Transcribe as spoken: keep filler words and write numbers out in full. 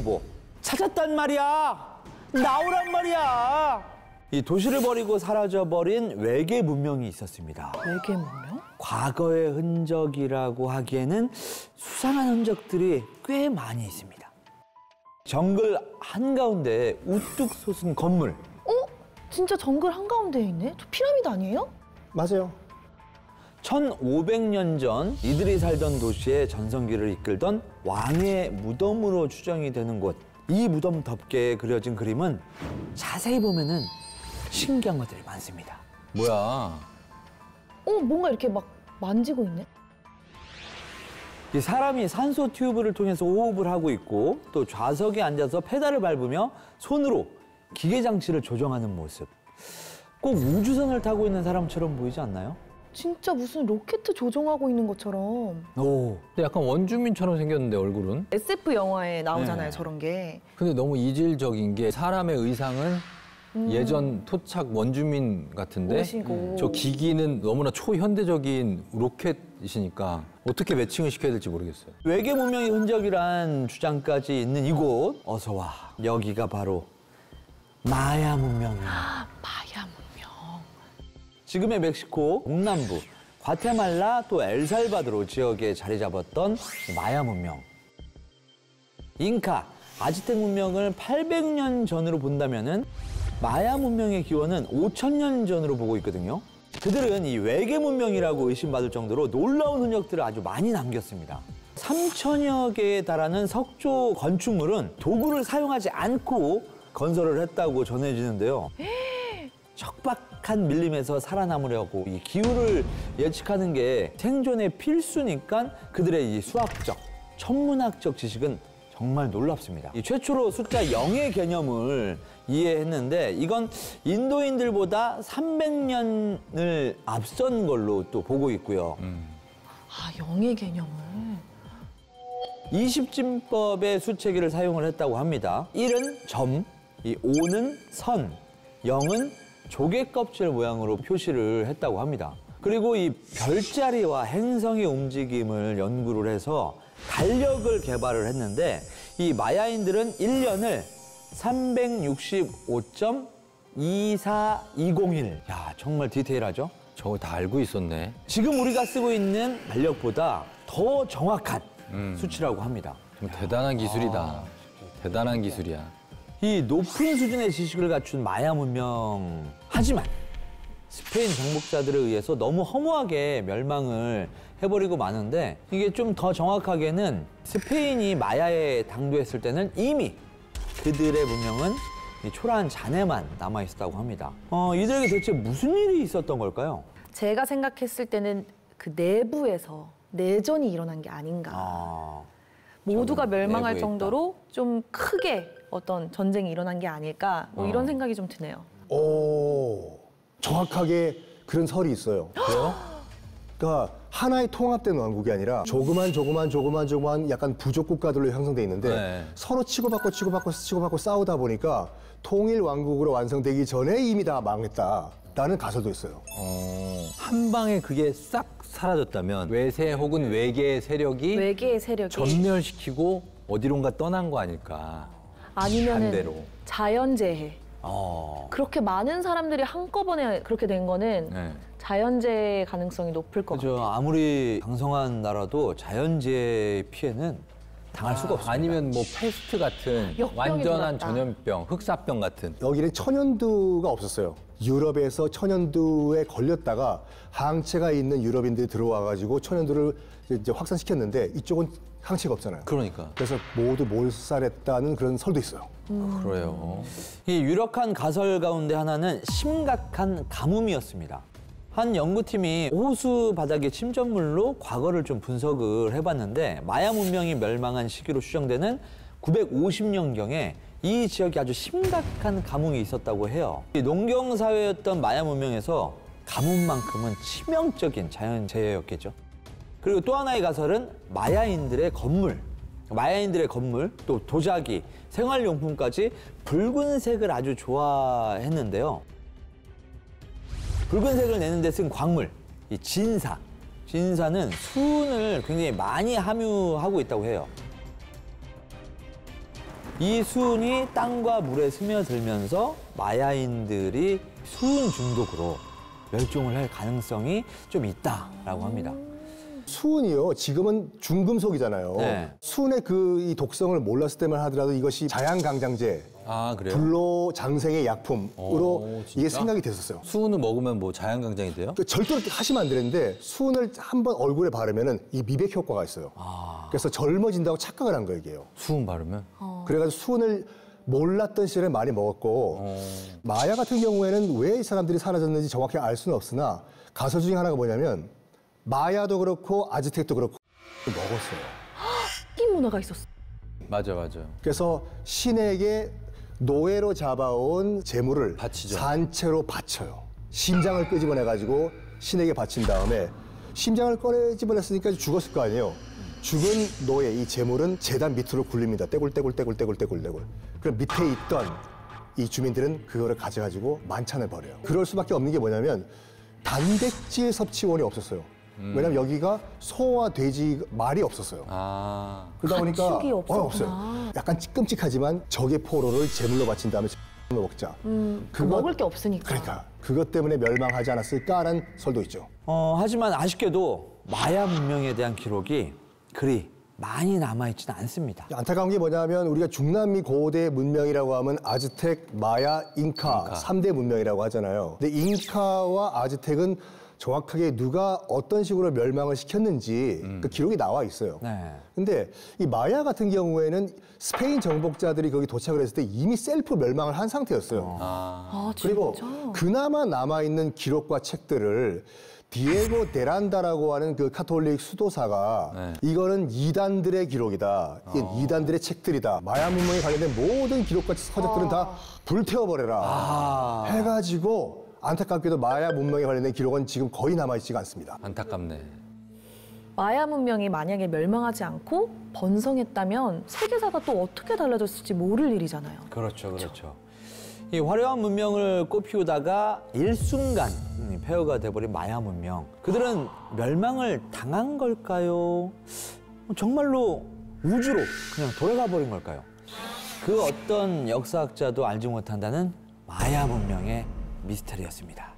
여보, 찾았단 말이야. 나오란 말이야. 이 도시를 버리고 사라져버린 외계 문명이 있었습니다. 외계 문명? 과거의 흔적이라고 하기에는 수상한 흔적들이 꽤 많이 있습니다. 정글 한가운데 우뚝 솟은 건물. 어? 진짜 정글 한가운데에 있네? 저 피라미드 아니에요? 맞아요. 천오백 년 전 이들이 살던 도시의 전성기를 이끌던 왕의 무덤으로 추정이 되는 곳. 이 무덤 덮개에 그려진 그림은 자세히 보면은 신기한 것들이 많습니다. 뭐야? 어? 뭔가 이렇게 막 만지고 있네? 이 사람이 산소 튜브를 통해서 호흡을 하고 있고 또 좌석에 앉아서 페달을 밟으며 손으로 기계 장치를 조정하는 모습. 꼭 우주선을 타고 있는 사람처럼 보이지 않나요? 진짜 무슨 로켓 조종하고 있는 것처럼. 오. 근데 약간 원주민처럼 생겼는데 얼굴은? 에스에프 영화에 나오잖아요, 네. 저런 게. 근데 너무 이질적인 게 사람의 의상은 음. 예전 토착 원주민 같은데 옷이고. 저 기기는 너무나 초현대적인 로켓이시니까 어떻게 매칭을 시켜야 될지 모르겠어요. 외계 문명의 흔적이란 주장까지 있는 이곳. 어서 와. 여기가 바로 마야 문명이에요. 마야 문명. 지금의 멕시코 동남부, 과테말라 또 엘살바도르 지역에 자리 잡았던 마야 문명. 잉카, 아즈텍 문명을 팔백 년 전으로 본다면은 마야 문명의 기원은 오천 년 전으로 보고 있거든요. 그들은 이 외계 문명이라고 의심받을 정도로 놀라운 흔적들을 아주 많이 남겼습니다. 삼천여 개에 달하는 석조 건축물은 도구를 사용하지 않고 건설을 했다고 전해지는데요. 척박한 밀림에서 살아남으려고 이 기후를 예측하는 게 생존의 필수니까 그들의 이 수학적, 천문학적 지식은 정말 놀랍습니다. 이 최초로 숫자 영의 개념을 이해했는데 이건 인도인들보다 삼백 년을 앞선 걸로 또 보고 있고요. 음. 아, 영의 개념을. 이십진법의 수체계를 사용을 했다고 합니다. 일은 점, 이 오는 선, 영은 조개 껍질 모양으로 표시를 했다고 합니다. 그리고 이 별자리와 행성의 움직임을 연구를 해서 달력을 개발을 했는데 이 마야인들은 일 년을 삼백육십오 점 이사이공일. 야, 정말 디테일하죠? 저거 다 알고 있었네. 지금 우리가 쓰고 있는 달력보다 더 정확한 음. 수치라고 합니다. 좀 대단한 기술이다. 아, 대단한 기술이야. 이 높은 수준의 지식을 갖춘 마야 문명. 하지만 스페인 정복자들에 의해서 너무 허무하게 멸망을 해버리고 마는데 이게 좀 더 정확하게는 스페인이 마야에 당도했을 때는 이미 그들의 문명은 이 초라한 잔해만 남아있었다고 합니다. 어, 이들에게 대체 무슨 일이 있었던 걸까요? 제가 생각했을 때는 그 내부에서 내전이 일어난 게 아닌가. 아, 모두가 멸망할 내부에 정도로 좀 크게 어떤 전쟁이 일어난 게 아닐까. 뭐 이런 어. 생각이 좀 드네요. 오, 정확하게 그런 설이 있어요. 그래요? 그러니까 하나의 통합된 왕국이 아니라 조그만 조그만 조그만 조그만 약간 부족 국가들로 형성돼 있는데 네. 서로 치고받고 치고받고 치고받고 싸우다 보니까 통일 왕국으로 완성되기 전에 이미 다 망했다라는 가설도 있어요. 어, 한 방에 그게 싹 사라졌다면 외세 혹은 외계 세력이 외계의 세력이 전멸시키고 어디론가 떠난 거 아닐까. 아니면은 반대로. 자연재해. 어. 그렇게 많은 사람들이 한꺼번에 그렇게 된 거는 네. 자연재해 가능성이 높을 것 그죠. 같아요. 아무리 강성한 나라도 자연재해 피해는 당할 수가 없습니다. 아니면 뭐 패스트 같은 역병이 완전한 들어왔다. 전염병, 흑사병 같은. 여기는 천연두가 없었어요. 유럽에서 천연두에 걸렸다가 항체가 있는 유럽인들이 들어와가지고 천연두를 이제 확산시켰는데 이쪽은 항체가 없잖아요. 그러니까. 그래서 모두 몰살했다는 그런 설도 있어요. 그래요. 이 유력한 가설 가운데 하나는 심각한 가뭄이었습니다. 한 연구팀이 호수 바닥의 침전물로 과거를 좀 분석을 해봤는데 마야 문명이 멸망한 시기로 추정되는 구백오십 년경에 이 지역에 아주 심각한 가뭄이 있었다고 해요. 이 농경사회였던 마야 문명에서 가뭄만큼은 치명적인 자연재해였겠죠. 그리고 또 하나의 가설은 마야인들의 건물, 마야인들의 건물, 또 도자기, 생활용품까지 붉은색을 아주 좋아했는데요. 붉은색을 내는 데 쓴 광물, 이 진사. 진사는 수은을 굉장히 많이 함유하고 있다고 해요. 이 수은이 땅과 물에 스며들면서 마야인들이 수은 중독으로 멸종을 할 가능성이 좀 있다라고 합니다. 수은이요. 지금은 중금속이잖아요. 네. 수은의 그 이 독성을 몰랐을 때만 하더라도 이것이 자양강장제, 아, 그래요? 불로 장생의 약품으로 오, 이게 진짜? 생각이 됐었어요. 수은을 먹으면 뭐 자연강장이 돼요? 그 절대로 하시면 안 되는데 수은을 한번 얼굴에 바르면은 이 미백 효과가 있어요. 아. 그래서 젊어진다고 착각을 한 거예요, 이게요. 수은 바르면? 그래가지고 수은을 몰랐던 시절에 많이 먹었고 어. 마야 같은 경우에는 왜 이 사람들이 사라졌는지 정확히 알 수는 없으나 가설 중에 하나가 뭐냐면 마야도 그렇고 아즈텍도 그렇고 먹었어요. 흑인 문화가 있었어. 맞아, 맞아. 그래서 신에게 노예로 잡아온 재물을 바치죠. 산채로 바쳐요. 심장을 끄집어내가지고 신에게 바친 다음에 심장을 꺼내집어냈으니까 죽었을 거 아니에요. 죽은 노예, 이 재물은 재단 밑으로 굴립니다. 떼굴떼굴떼굴떼굴떼굴떼굴. 그럼 밑에 있던 이 주민들은 그거를 가져가지고 만찬을 벌여요. 그럴 수밖에 없는 게 뭐냐면 단백질 섭취원이 없었어요. 왜냐면 여기가 소와 돼지 말이 없었어요. 아. 그러다 보니까 가축이 없었구나. 어, 없어요. 약간 끔찍하지만 적의 포로를 제물로 바친 다음에 X로 먹자. 음, 그거- 먹을 게 없으니까. 그러니까 그것 때문에 멸망하지 않았을까라는 설도 있죠. 어, 하지만 아쉽게도 마야 문명에 대한 기록이 그리 많이 남아있지는 않습니다. 안타까운 게 뭐냐면 우리가 중남미 고대 문명이라고 하면 아즈텍, 마야, 잉카 삼 대 문명이라고 하잖아요. 근데 잉카와 아즈텍은 정확하게 누가 어떤 식으로 멸망을 시켰는지 그 기록이 나와 있어요. 네. 근데 이 마야 같은 경우에는 스페인 정복자들이 거기 도착을 했을 때 이미 셀프 멸망을 한 상태였어요. 아. 아, 진짜? 그리고 그나마 남아있는 기록과 책들을 디에고 데란다라고 하는 그 카톨릭 수도사가 네. 이거는 이단들의 기록이다. 이게 이단들의 책들이다. 마야 문명에 관련된 모든 기록과 서적들은 다 불태워버려라. 아. 해가지고 안타깝게도 마야 문명에 관련된 기록은 지금 거의 남아있지가 않습니다. 안타깝네. 마야 문명이 만약에 멸망하지 않고 번성했다면 세계사가 또 어떻게 달라졌을지 모를 일이잖아요. 그렇죠, 그렇죠. 이 화려한 문명을 꽃피우다가 일순간 폐허가 돼버린 마야 문명. 그들은 멸망을 당한 걸까요? 정말로 우주로 그냥 돌아가 버린 걸까요? 그 어떤 역사학자도 알지 못한다는 마야 문명의 미스터리였습니다.